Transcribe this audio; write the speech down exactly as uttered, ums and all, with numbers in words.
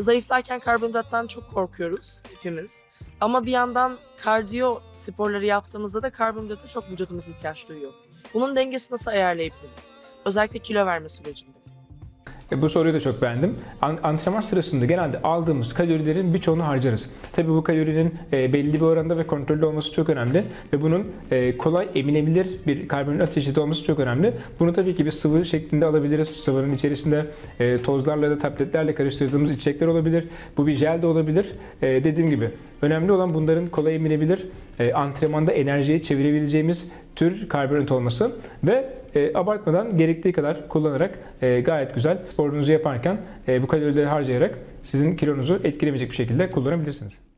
zayıflarken karbonhidrattan çok korkuyoruz hepimiz. Ama bir yandan kardiyo sporları yaptığımızda da karbonhidrata çok vücudumuz ihtiyaç duyuyor. Bunun dengesini nasıl ayarlayabiliriz? Özellikle kilo verme sürecinde. E, bu soruyu da çok beğendim. An antrenman sırasında genelde aldığımız kalorilerin birçoğunu harcarız. Tabii bu kalorinin e, belli bir oranda ve kontrollü olması çok önemli ve bunun e, kolay emilebilir bir karbonhidrat çeşidi olması çok önemli. Bunu tabii ki bir sıvı şeklinde alabiliriz. Sıvının içerisinde e, tozlarla da tabletlerle karıştırdığımız içecekler olabilir. Bu bir jel de olabilir. E, dediğim gibi önemli olan bunların kolay emilebilir, e, antrenmanda enerjiye çevirebileceğimiz tür karbonhidrat olması ve e, abartmadan gerektiği kadar kullanarak e, gayet güzel sporunuzu yaparken e, bu kalorileri harcayarak sizin kilonuzu etkilemeyecek bir şekilde kullanabilirsiniz.